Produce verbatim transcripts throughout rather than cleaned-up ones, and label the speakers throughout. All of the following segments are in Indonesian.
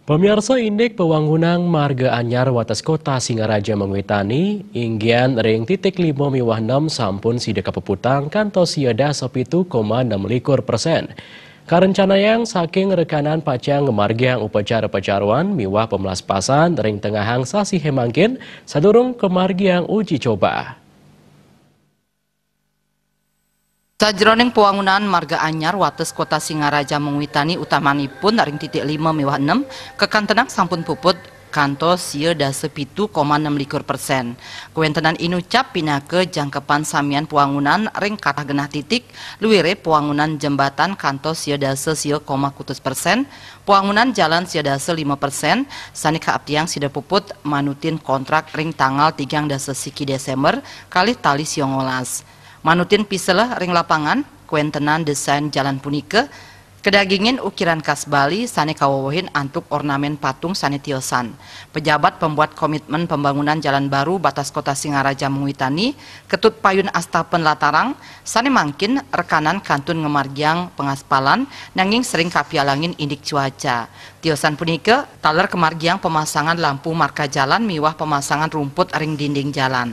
Speaker 1: Pemirsa indek pewangunan marga anyar wates kota Singaraja Mengwitani, inggian ring titik lima miwah enam sampun sida kapeputang kantos siada sepitu koma enam likur persen. Karencana yang saking rekanan pacang marga upacara pacaruan miwah pemelaspasan ring tengahang sasi hemangkin sadurung kemargiang uji coba.
Speaker 2: Sajroning pewangunan marga anyar wates kota Singaraja Mengwitani utamanipun ring titik lima miwah enam kekantenang sampun puput kantos sieu da sepitu koma enam likur persen. Kuentenan inucap pinake jangkepan samian pewangunan ring kathah genah titik luwire pewangunan jembatan kantos sieu dase sieu koma kutus persen, pewangunan jalan sieu dase lima persen, sanika abdiang sida puput manutin kontrak ring tanggal tiga dase siki Desember kali tali siongolas. Manutin piselah ring lapangan, kuentenan desain jalan punike, kedagingin ukiran khas Bali, sane kawawahin antuk ornamen patung sane tiosan. Pejabat pembuat komitmen pembangunan jalan baru batas kota Singaraja Mengwitani, ketut payun astapen latarang, sane mangkin rekanan kantun ngemargiang pengaspalan, nanging sering kapialangin indik cuaca. Tiosan punike, taler kemargiang pemasangan lampu marka jalan miwah pemasangan rumput ring dinding jalan.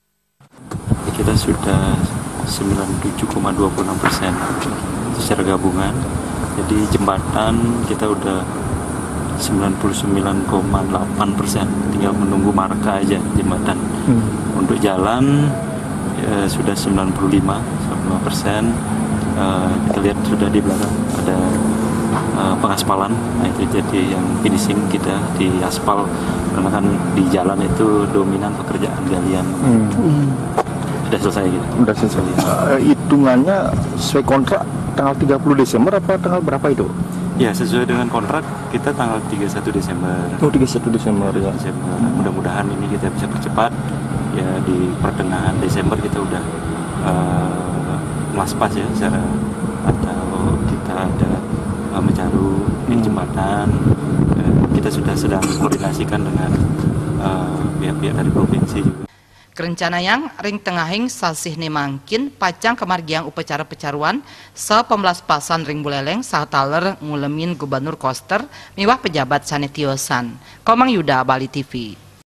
Speaker 3: Kita sudah sembilan puluh tujuh koma dua puluh enam persen secara gabungan. Jadi jembatan kita udah sembilan puluh sembilan koma delapan persen, tinggal menunggu marka aja jembatan. Hmm. Untuk jalan ya, sudah sembilan puluh lima persen. Uh, kita lihat sudah di belakang ada uh, pengaspalan. Nah, itu jadi yang finishing kita di aspal, karena kan di jalan itu dominan pekerjaan galian. Hmm. Hmm. Sudah selesai gitu.
Speaker 4: Sudah selesai. Uh, hitungannya sesuai kontrak tanggal tiga puluh Desember apa tanggal berapa itu?
Speaker 3: Ya, sesuai dengan kontrak kita tanggal tiga puluh satu Desember.
Speaker 4: Oh, tiga puluh satu Desember ya.
Speaker 3: Desember. Mudah-mudahan ini kita bisa percepat. Ya, di pertengahan Desember kita udah uh, melaspas ya secara, atau kita ada uh, mencaru di jembatan. Uh, kita sudah sedang koordinasikan dengan pihak-pihak uh, dari provinsi juga.
Speaker 2: Kerencana yang ring tengahing sasih nemangkin pacang kemargiang upacara pecaruan sa pemlaspasan ring buleleng sa taler ngulemin gubernur Koster miwah pejabat sanetiosan. Komang Yuda, Bali T V.